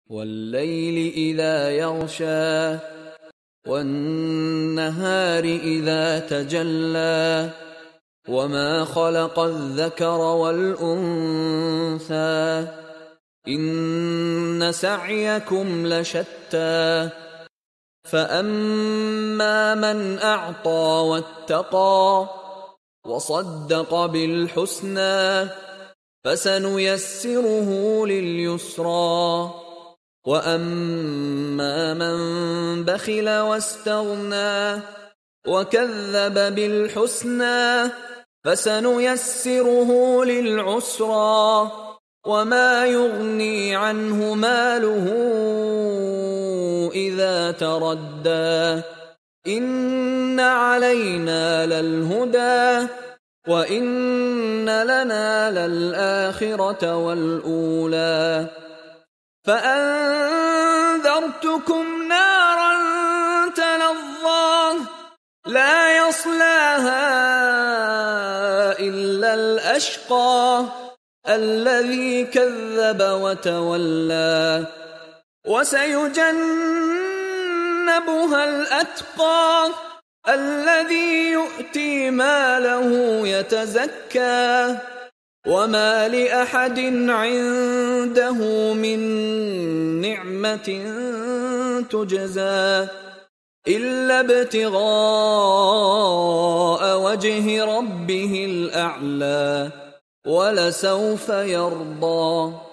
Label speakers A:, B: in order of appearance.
A: والليل إذا يغشى والنهار إذا تجلى وما خلق الذكر والأنثى إن سعيكم لشتى فأما من أعطى واتقى وصدق بالحسنى فسنيسره لليسرى وأما من بخل واستغنى وكذب بالحسنى فسنيسره للعسرى وما يغني عنه ماله إذا تردى إن علينا للهدى وإن لنا للآخرة والأولى فأنذرتكم نارا تلظى لا يصلاها إلا الأشقى الذي كذب وتولى وسيجنبها الأتقى الذي يؤتي ماله يتزكى وما لأحد عنده من نعمة تجزى إلا ابتغاء وجه ربه الأعلى ولسوف يرضى.